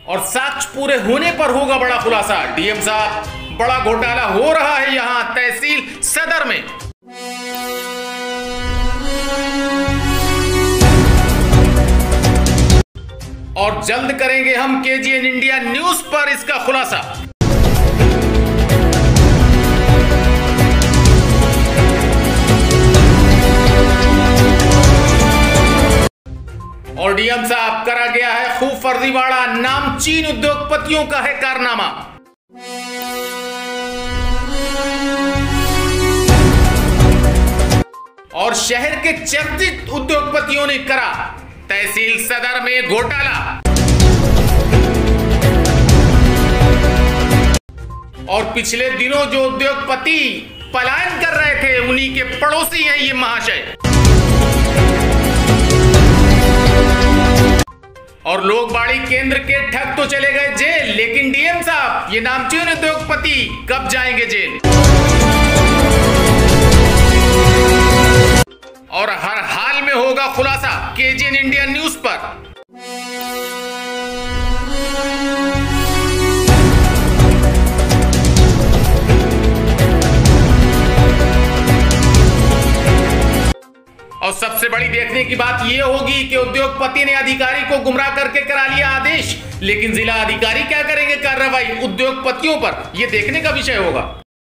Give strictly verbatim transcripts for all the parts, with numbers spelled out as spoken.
और साक्ष्य पूरे होने पर होगा बड़ा खुलासा। डीएम साहब, बड़ा घोटाला हो रहा है यहां तहसील सदर में। और जल्द करेंगे हम केजीएन इंडिया न्यूज पर इसका खुलासा। और डीएम साहब, करा गया है खूब फर्जीवाड़ा, नामचीन उद्योगपतियों का है कारनामा। और शहर के चर्चित उद्योगपतियों ने करा तहसील सदर में घोटाला। और पिछले दिनों जो उद्योगपति पलायन कर रहे थे उन्हीं के पड़ोसी हैं ये महाशय। और लोग बाड़ी केंद्र के ठग तो चले गए जेल, लेकिन डीएम साहब, ये नामचीन उद्योगपति कब जाएंगे जेल? और हर हाल में होगा खुलासा केजीएन इंडिया न्यूज पर। और सबसे बड़ी देखने की बात यह होगी कि उद्योगपति ने अधिकारी को गुमराह करके करा लिया आदेश, लेकिन जिला अधिकारी क्या करेंगे कार्रवाई उद्योगपतियों पर, यह देखने का विषय होगा।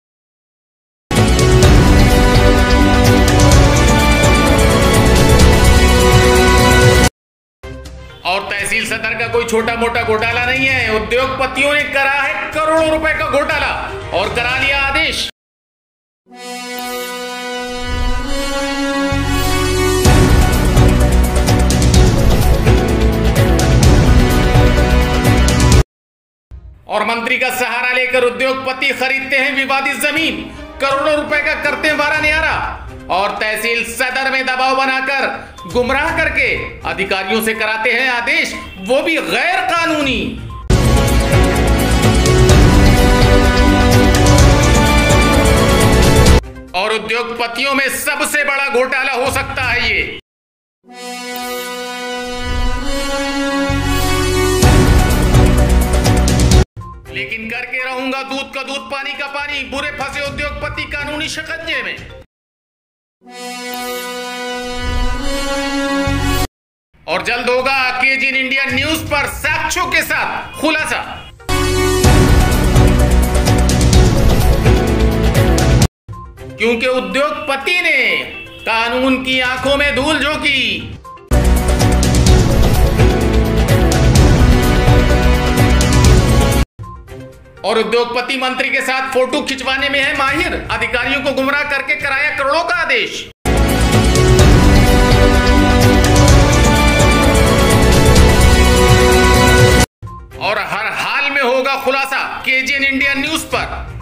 और तहसील सदर का कोई छोटा मोटा घोटाला नहीं है, उद्योगपतियों ने करा है करोड़ों रुपए का घोटाला और करा लिया आदेश। और मंत्री का सहारा लेकर उद्योगपति खरीदते हैं विवादित जमीन, करोड़ों रुपए का करते हैं वारा न्यारा, और तहसील सदर में दबाव बनाकर गुमराह करके अधिकारियों से कराते हैं आदेश, वो भी गैर कानूनी। और उद्योगपतियों में सबसे बड़ा घोटाला हो सकता है ये। लेकिन करके रहूंगा दूध का दूध पानी का पानी, बुरे फंसे उद्योगपति कानूनी शिकंजे में। और जल्द होगा केजीएन इंडिया न्यूज पर साक्ष्यों के साथ खुलासा। क्योंकि उद्योगपति ने कानून की आंखों में धूल झोंकी। और उद्योगपति मंत्री के साथ फोटो खिंचवाने में है माहिर, अधिकारियों को गुमराह करके कराया करोड़ों का आदेश। और हर हाल में होगा खुलासा केजीएन इंडिया न्यूज पर।